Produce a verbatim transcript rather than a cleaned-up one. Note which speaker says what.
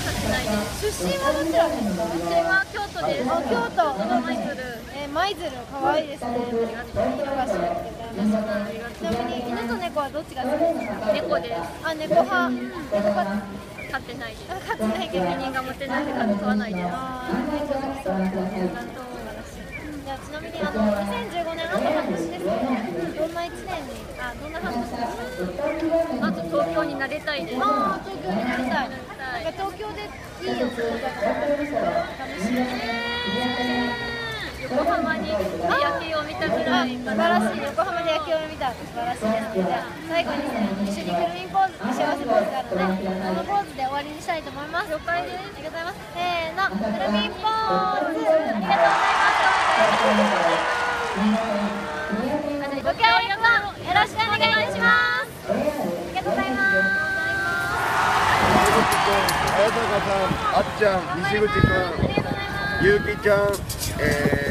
Speaker 1: ってないです。
Speaker 2: 出身はどちらですか？
Speaker 1: 出身は京都です。
Speaker 2: あ、京都。
Speaker 1: 舞鶴。
Speaker 2: えー、舞鶴、可愛いですね。広がしがつけてありますね。ちなみに犬と猫はどっちが好きですか？
Speaker 1: 猫です。
Speaker 2: あ、猫派。猫派。
Speaker 1: 飼ってないです。
Speaker 2: 飼ってないけど。
Speaker 1: 責任が持てないんで飼わないです。
Speaker 2: あー、猫好きそうですね。じゃあちなみにあのにせんじゅうごねんあと半年ですけど、どんないちねんに、あ、どんな半年ですか？
Speaker 1: まず東京に慣れたいです。
Speaker 2: ああ、東京になりたい。なんか東京でいいお仕事があるんですか？楽しい。
Speaker 1: 横浜に夜景を見たぐらい。
Speaker 2: 素晴らしい。横浜で野球を見た。素晴らしいですね。じゃあ最後にですね、一緒にくるみんポーズ、幸せポーズがあるので、このポーズで終わりにしたいと思います。
Speaker 1: 了解です。
Speaker 2: ありがとうございます。せーの、くるみんポーズ。ありがとうございます。ご協力よろしくお願いします。ありがとうございます。
Speaker 3: 綾坂さん、あっちゃん、西口くん、ゆうきちゃん、えー